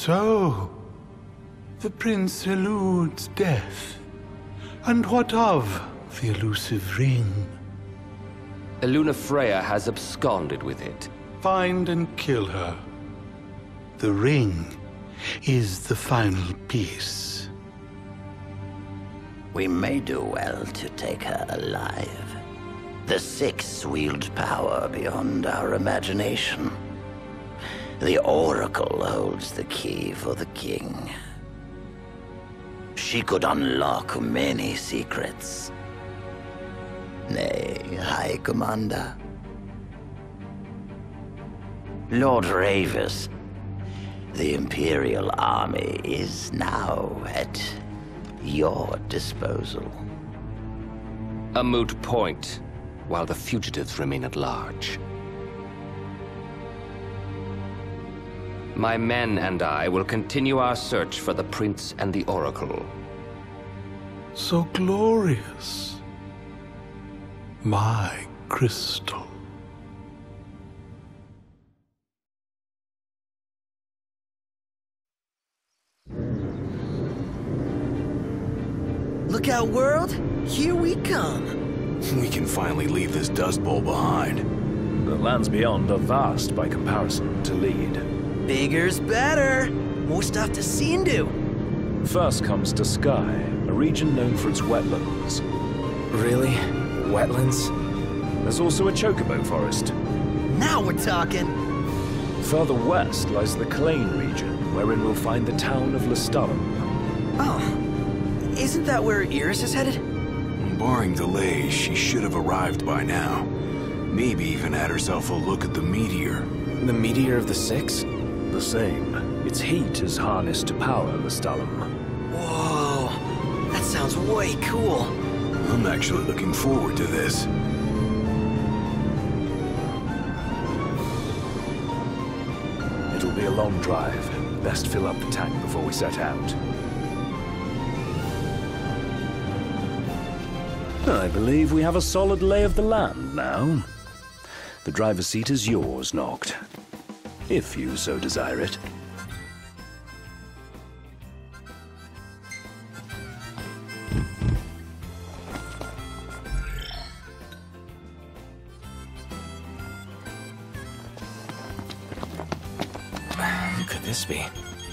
So, the prince eludes death. And what of the elusive ring? Lunafreya has absconded with it. Find and kill her. The ring is the final piece. We may do well to take her alive. The Six wield power beyond our imagination. The Oracle holds the key for the king. She could unlock many secrets. Nay, High Commander. Lord Ravus, the Imperial Army is now at your disposal. A moot point, while the fugitives remain at large. My men and I will continue our search for the Prince and the Oracle. So glorious. My crystal. Look out, world! Here we come! We can finally leave this Dust Bowl behind. The lands beyond are vast by comparison to Lead. Bigger's better! More stuff to see and do! First comes Duscae, a region known for its wetlands. Really? Wetlands? There's also a chocobo forest. Now we're talking! Further west lies the Clane region, wherein we'll find the town of Lestallum. Oh. Isn't that where Iris is headed? Barring delays, she should have arrived by now. Maybe even had herself a look at the meteor. The meteor of the Six? The same. Its heat is harnessed to power Lestallum. Whoa. That sounds way cool. I'm actually looking forward to this. It'll be a long drive. Best fill up the tank before we set out. I believe we have a solid lay of the land now. The driver's seat is yours, Noct. If you so desire it. Who could this be?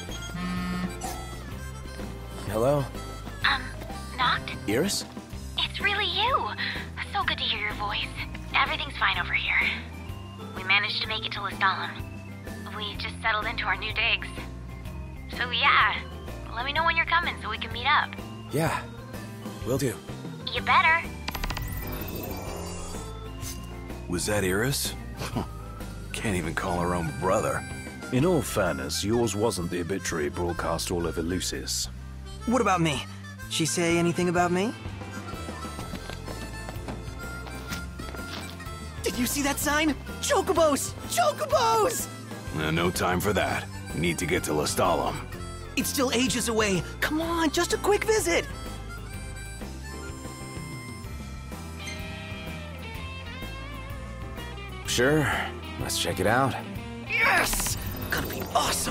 Hello? Noct? Iris? It's really you! So good to hear your voice. Everything's fine over here. We managed to make it to Lestallum. We just settled into our new digs. So yeah, let me know when you're coming so we can meet up. Yeah, will do. You better. Was that Iris? Can't even call her own brother. In all fairness, yours wasn't the obituary broadcast all over Lucis. What about me? She say anything about me? Did you see that sign? Chocobos! Chocobos! No time for that. We need to get to Lestallum. It's still ages away. Come on, just a quick visit. Sure, let's check it out. Yes! Gonna be awesome.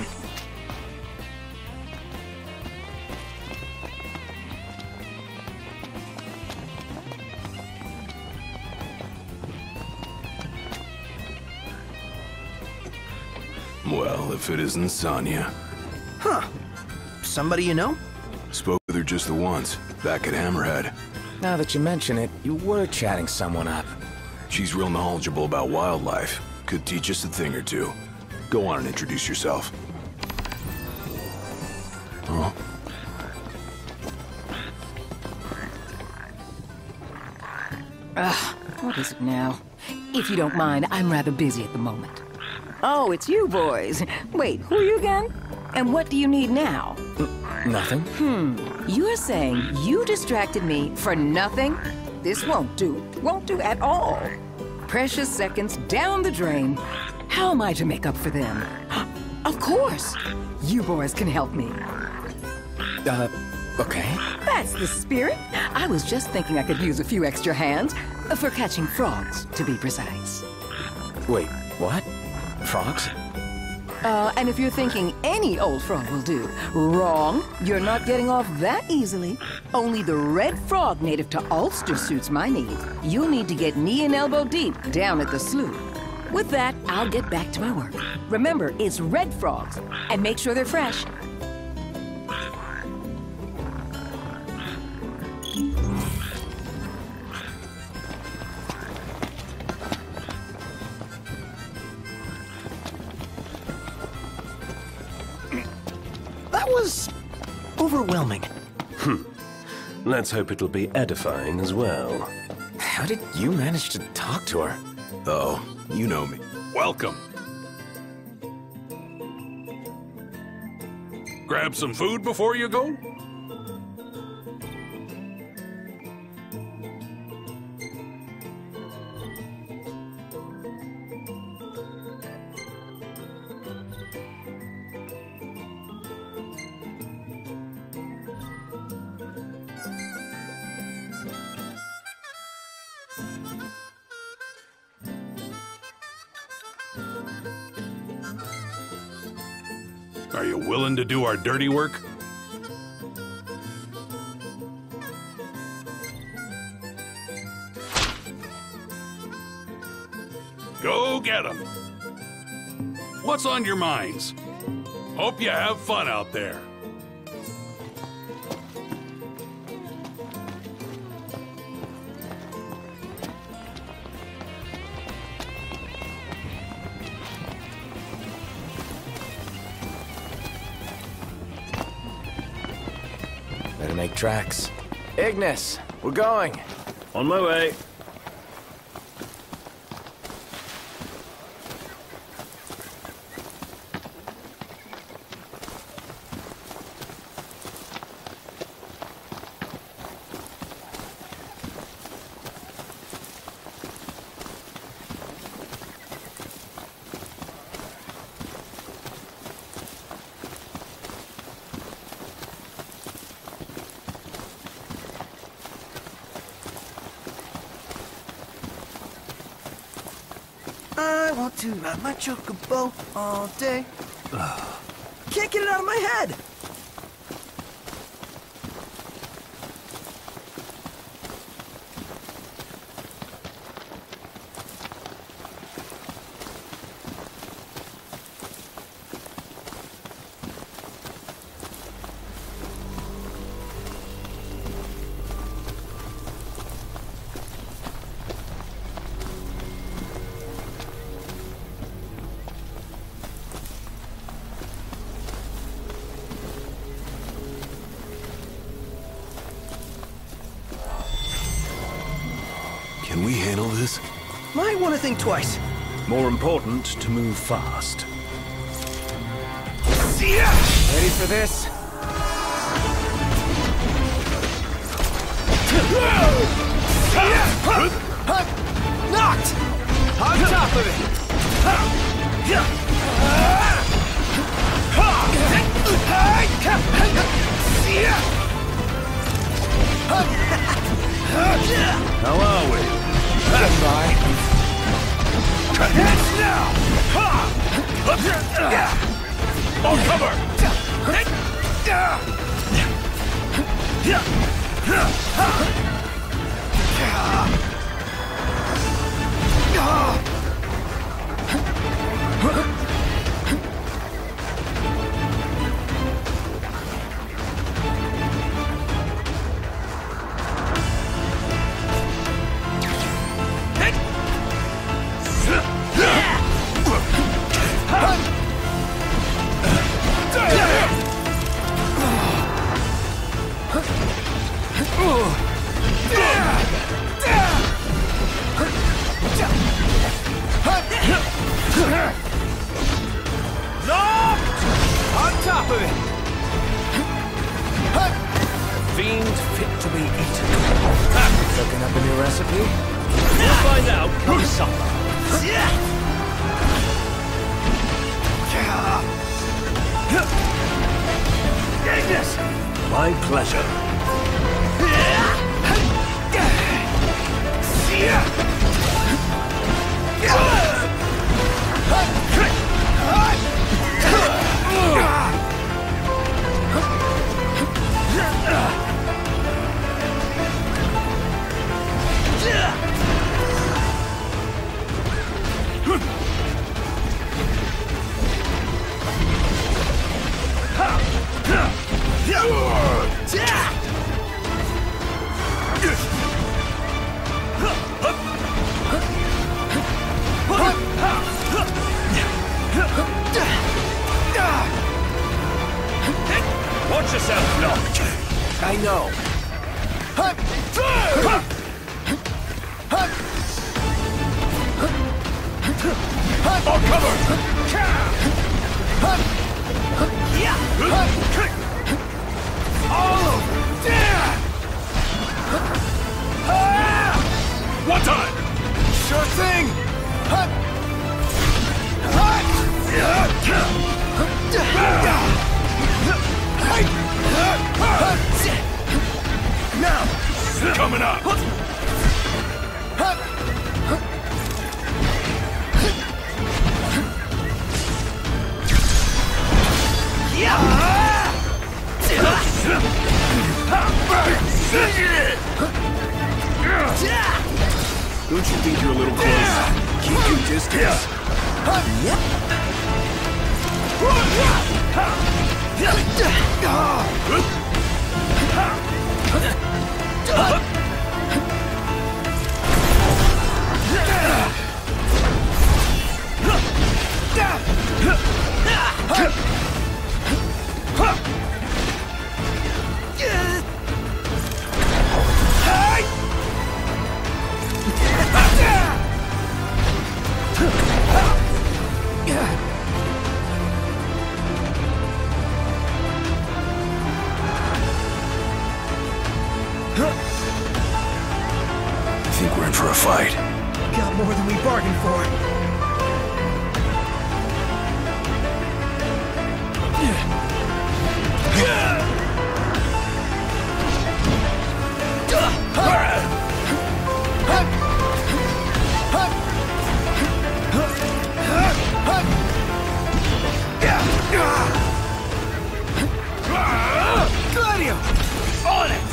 Well, if it isn't Sonya. Huh. Somebody you know? Spoke with her just the once, back at Hammerhead. Now that you mention it, you were chatting someone up. She's real knowledgeable about wildlife. Could teach us a thing or two. Go on and introduce yourself. Huh? What is it now? If you don't mind, I'm rather busy at the moment. Oh, it's you boys. Wait, who are you again? And what do you need now? Nothing. You're saying you distracted me for nothing? This won't do. Won't do at all. Precious seconds down the drain. How am I to make up for them? Of course. You boys can help me. Okay. That's the spirit. I was just thinking I could use a few extra hands. For catching frogs, to be precise. Wait, what? Frogs? And if you're thinking any old frog will do, wrong. You're not getting off that easily. Only the red frog native to Ulster suits my needs. You'll need to get knee and elbow deep down at the slough. With that, I'll get back to my work. Remember, it's red frogs, and make sure they're fresh. That was overwhelming. Let's hope it'll be edifying as well. How did you manage to talk to her? Oh, you know me. Welcome. Grab some food before you go? Are you willing to do our dirty work? Go get 'em. What's on your minds? Hope you have fun out there. Better make tracks. Ignis, we're going. On my way. I want to ride my chocobo all day. Can't get it out of my head. Can we handle this? Might want to think twice. More important, to move fast. Ready for this? Knocked! On top of it! How are we? Goodbye. Heads now! On cover! On top of it! Fiend fit to be eaten. Cooking up a new recipe? We'll find out come supper. Ignis! My pleasure. Coming up! Don't you think you're a little close? Keep your distance. I think we're in for a fight. Got more than we bargained for. Gladio! On it!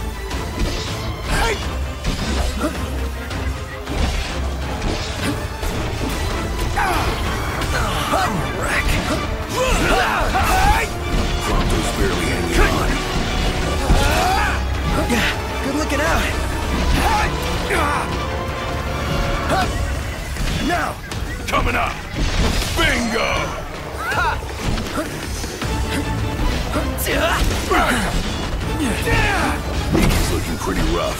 Prompto's barely hanging on. Good looking out. Now! Coming up! Bingo! He's looking pretty rough.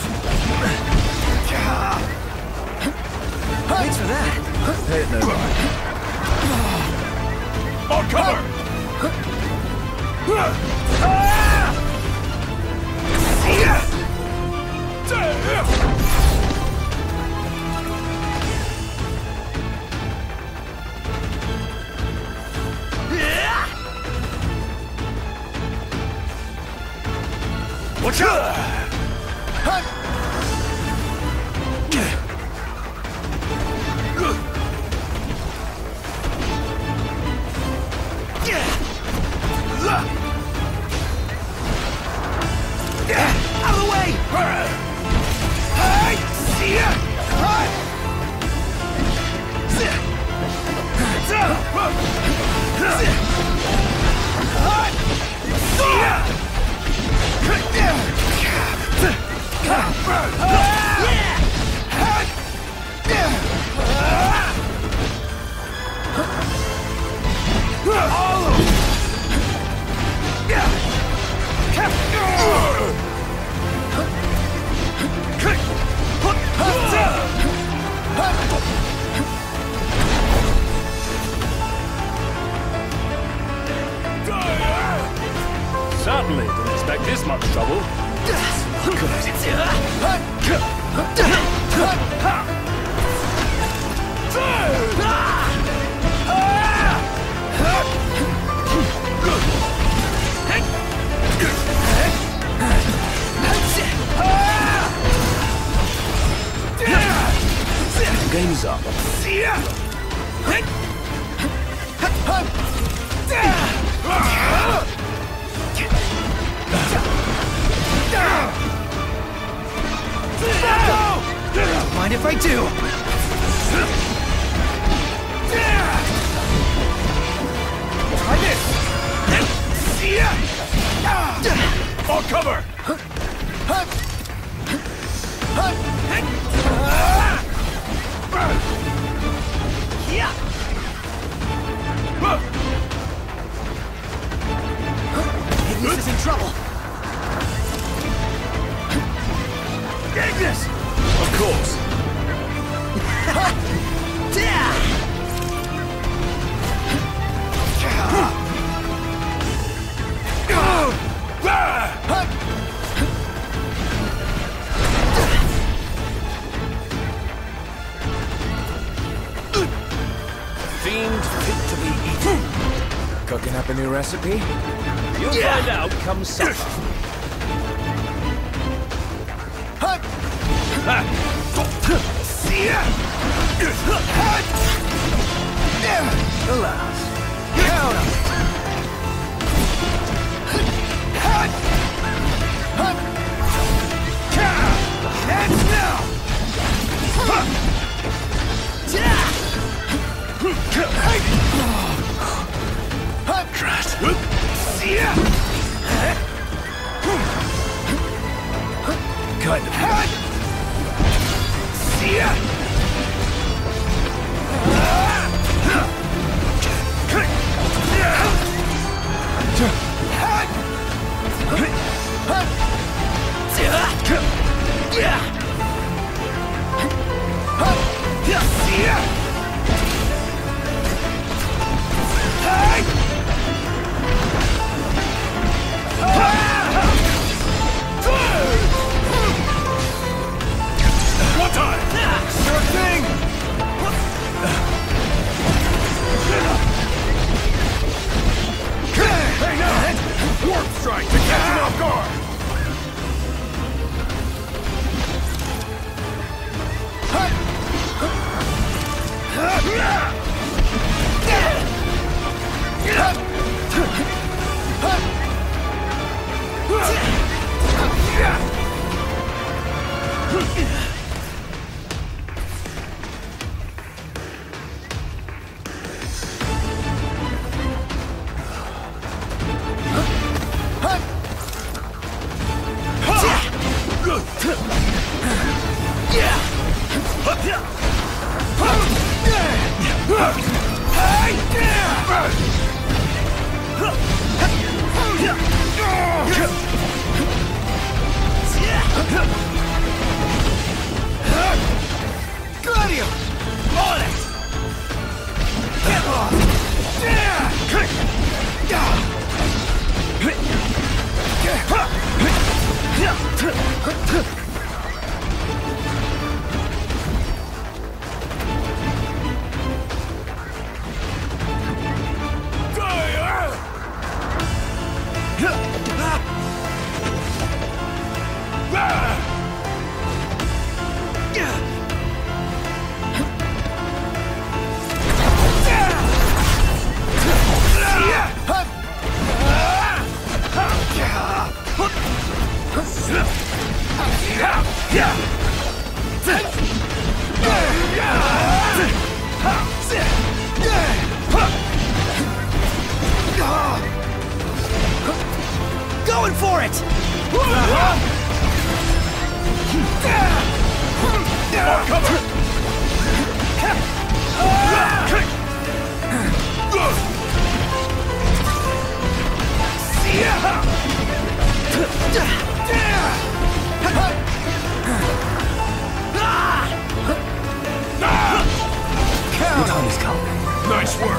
Thanks for that. Hey, no mind. On cover! Watch out! Out of the way! Certainly didn't expect this much trouble. Game's up. Mind if I do? Try this! On cover! Ignis is in trouble. Ignis! Of course. Fiend fit to be eaten. Cooking up a new recipe? You'll find out come supper. Alas. Count 'em. Hands now! Kind of. One time! Sure thing! Hey now! Warp strike to catch him off guard! Gladio! On it! Get lost! Going for it! Your time has come. Nice work!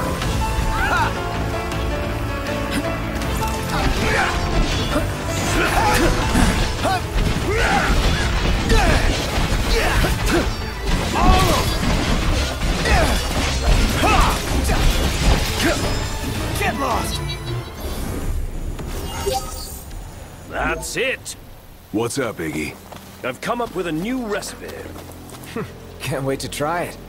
Get lost! That's it. What's up, Iggy? I've come up with a new recipe. Can't wait to try it.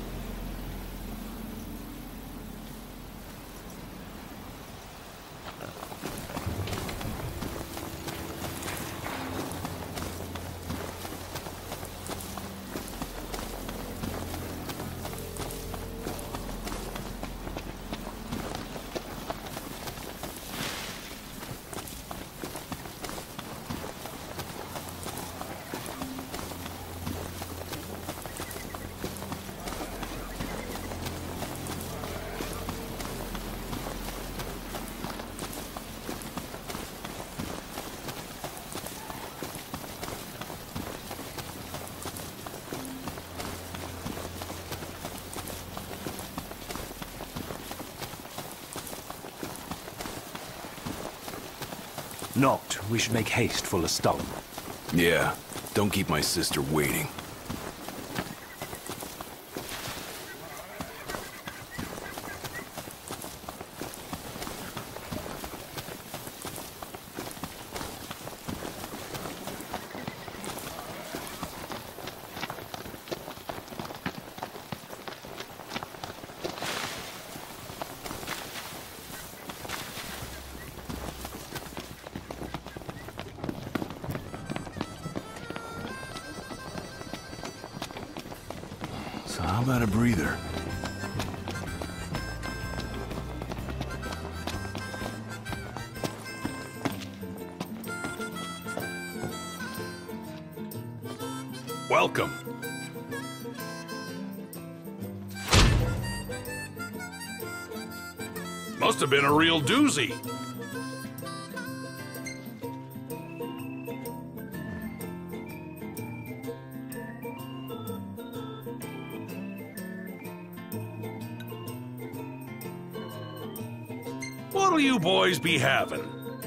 Noct, we should make haste for Lestalem. Yeah, don't keep my sister waiting. So how about a breather? Welcome. Must have been a real doozy. What'll you boys be having?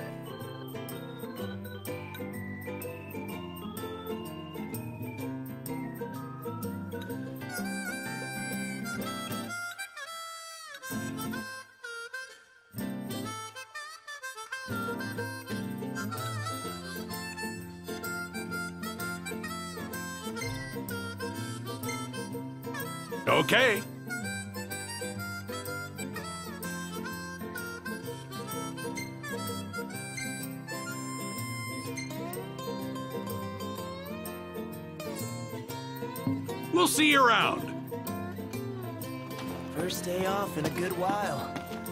Okay. We'll see you around. First day off in a good while.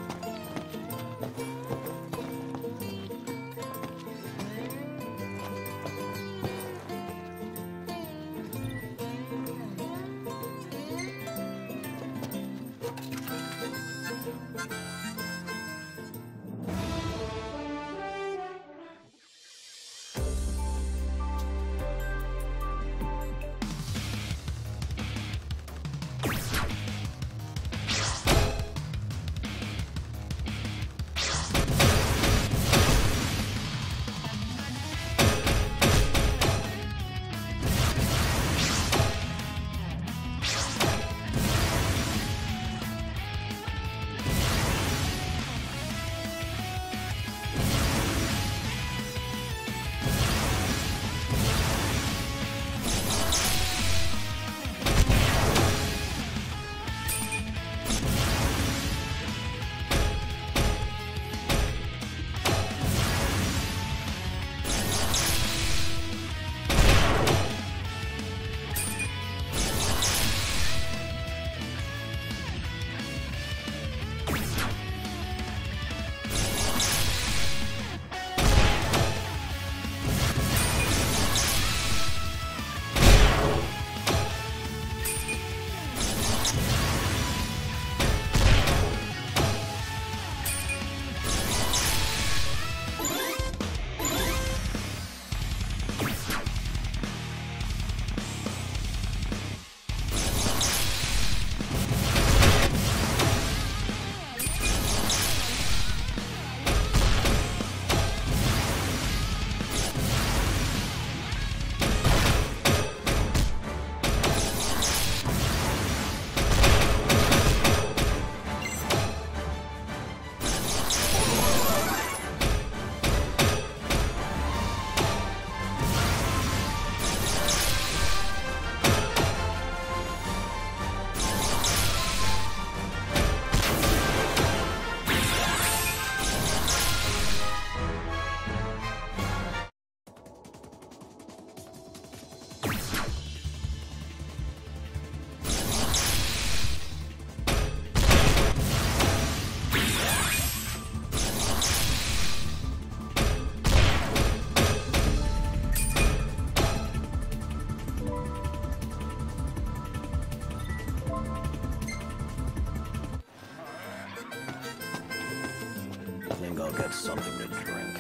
I'll get something to drink.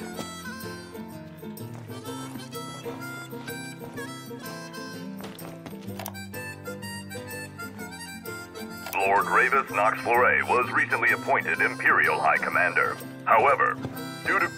Lord Gravis Nox Fleury was recently appointed Imperial High Commander. However, due to...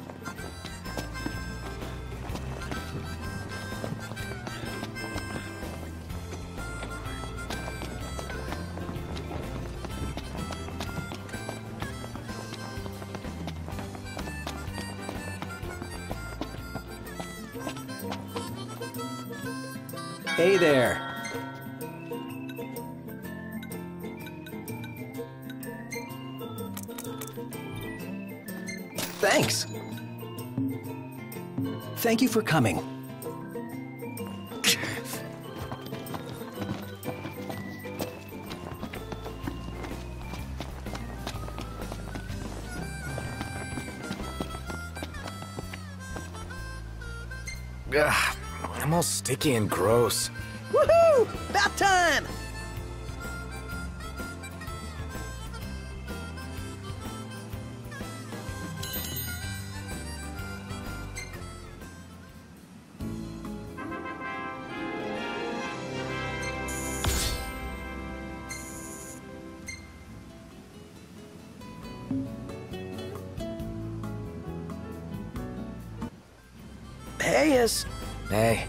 Hey there. Thanks. Thank you for coming. Ugh, I'm all sticky and gross. Woohoo! About time! Hey, Hey.